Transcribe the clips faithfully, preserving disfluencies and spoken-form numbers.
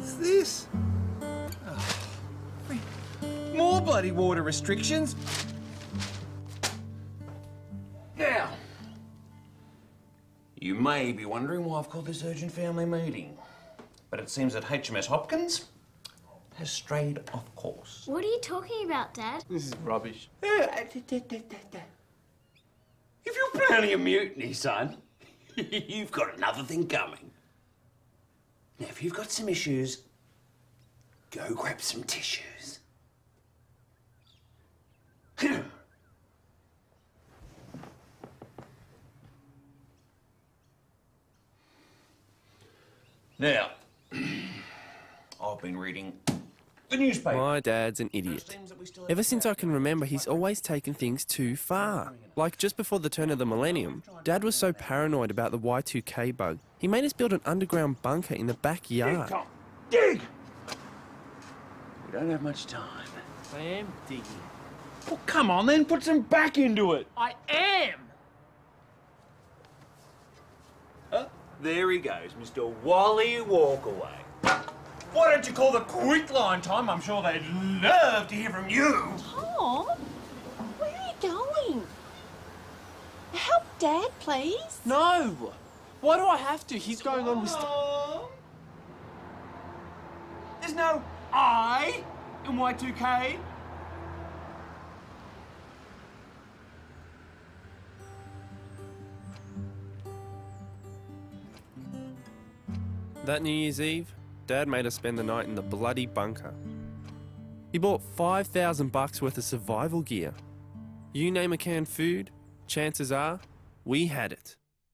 What's this? Oh, more bloody water restrictions. Now, you may be wondering why I've called this urgent family meeting, but it seems that H M S Hopkins has strayed off course. What are you talking about, Dad? This is rubbish. If you're planning a mutiny, son, you've got another thing coming. Now, if you've got some issues, go grab some tissues. Now, I've been reading the newspaper. My dad's an idiot. Ever since I can remember, he's always taken things too far. Like just before the turn of the millennium, Dad was so paranoid about the Y two K bug, he made us build an underground bunker in the backyard. Dig, Tom. Dig! We don't have much time. I am digging. Well, come on then, put some back into it. I am! Uh, there he goes, Mister Wally Walkaway. Why don't you call the quick line, Tom? I'm sure they'd love to hear from you. Tom, where are you going? Help Dad, please. No! Why do I have to? He's going on with... Oh. There's no I in Y two K. That New Year's Eve, Dad made us spend the night in the bloody bunker. He bought five thousand bucks worth of survival gear. You name a canned food, chances are, we had it.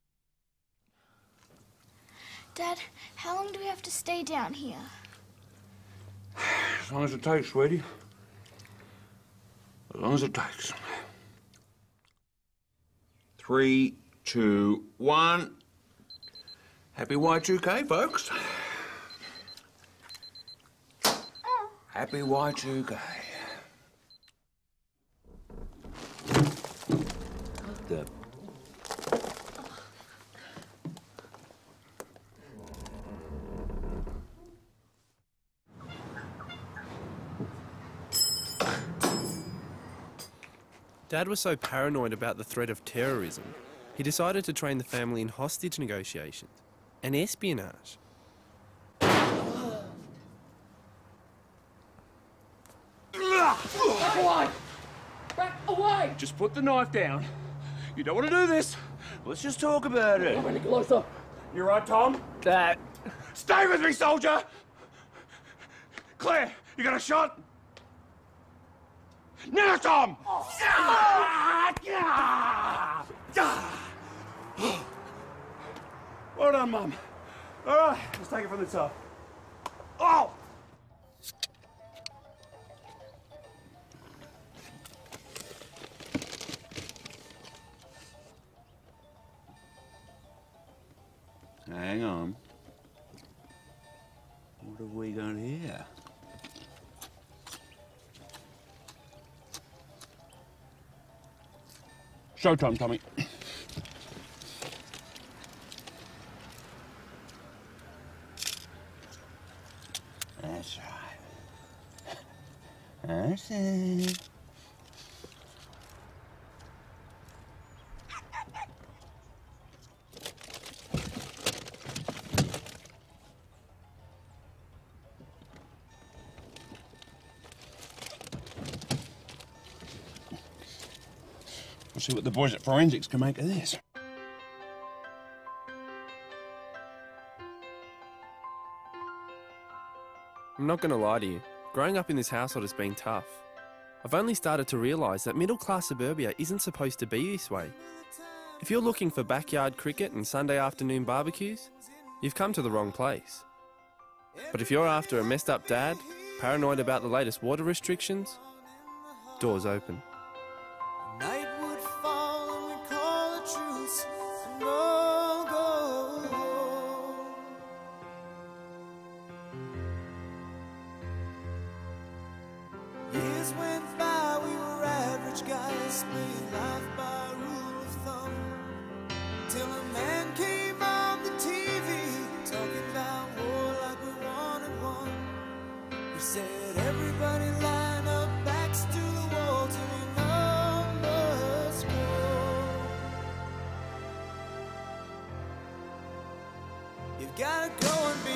Dad, how long do we have to stay down here? As long as it takes, sweetie. As long as it takes. Three, two, one. Happy Y two K, folks. Happy Y two K. What the... Dad was so paranoid about the threat of terrorism, he decided to train the family in hostage negotiations and espionage. Back away! Back away! Just put the knife down. You don't want to do this. Let's just talk about it. Come any closer. You right, Tom? Dad. Stay with me, soldier! Claire, you got a shot? Now, Tom! Oh. Well done, Mum. All right, let's take it from the top. Oh! Hang on. What have we got here? Showtime, Tommy. That's right. That's it. We'll see what the boys at Forensics can make of this. I'm not going to lie to you, growing up in this household has been tough. I've only started to realise that middle-class suburbia isn't supposed to be this way. If you're looking for backyard cricket and Sunday afternoon barbecues, you've come to the wrong place. But if you're after a messed up dad, paranoid about the latest water restrictions, doors open. Night would fall and we call a truce and all go home. Years went by, we were average guys, playing life by rule of thumb, till a man came on the T V talking about war like we wanted one. Everybody line up, backs to the wall till your numbers call. You've gotta go and be